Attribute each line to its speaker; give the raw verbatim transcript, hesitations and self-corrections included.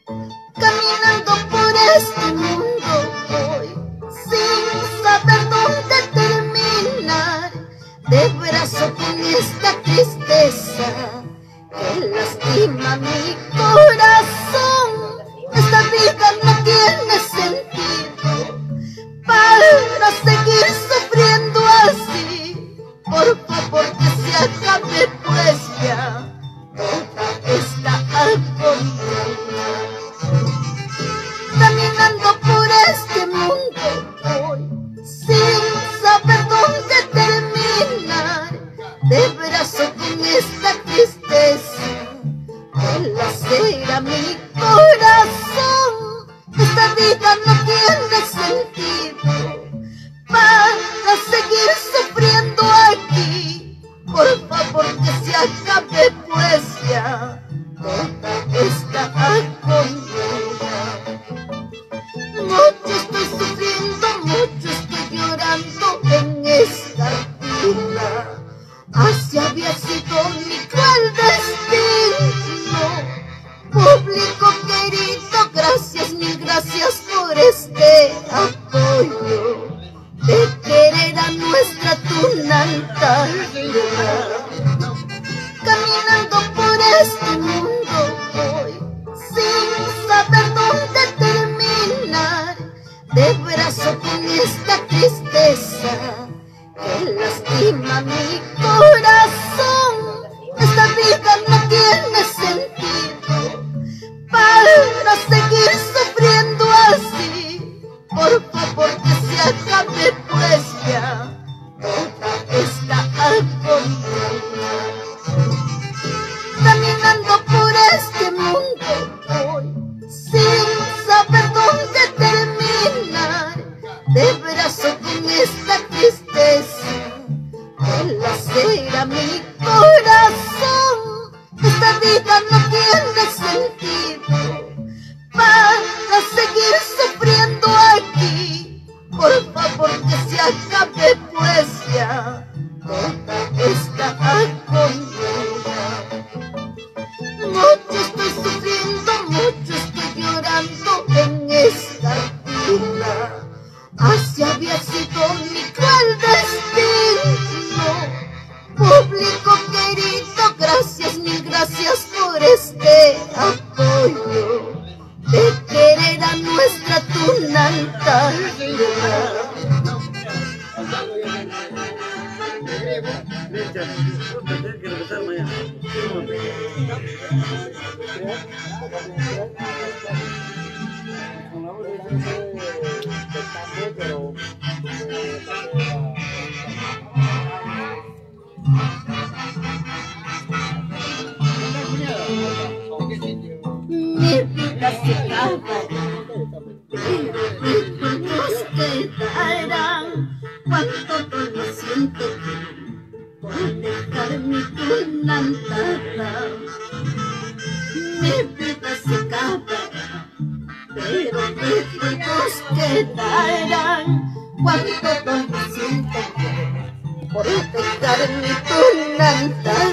Speaker 1: Caminando por este mundo voy, sin saber dónde terminar, de brazo con esta tristeza que lastima mi corazón. Esta vida no tiene sentido para seguir sufriendo así. Por favor que se acabe pues ya toda esta agonía. Caminando por este mundo voy, sin saber dónde terminar, de brazo con esta tristeza que lacera mi corazón. Esta vida no tiene sentido para seguir sufriendo aquí. Por favor que se acabe pues ya toda esta agonía. Mucho estoy sufriendo, mucho estoy llorando en esta vida. Así había sido mi cruel destino. Público querido, gracias, mil gracias por este apoyo de querer a nuestra Tunantala. Caminando por este mundo voy, sin saber dónde terminar, de brazo con esta tristeza que lastima mi corazón. Esta vida no tiene sentido para seguir sufriendo así. Por favor que se acabe pues ya toda esta agonía. Caminando por este mundo voy, sin saber dónde terminar, de brazo con esta tristeza que lacera mi corazón. Esta vida no tiene sentido para seguir sufriendo aquí. Por favor que se acabe pues ya toda esta agonía. Mucho estoy sufriendo, mucho estoy llorando en esta vida. Así había sido mi cruel destino. Público querido, gracias, mil gracias por este apoyo de querer a nuestra Tunantala. Mi vida se acabará, pero recuerdos quedarán. Cuánto dolor siento por dejar mi Tunantala. Mi vida se acabará, pero recuerdos quedarán. Cuánto dolor siento por dejar mi Tunantala.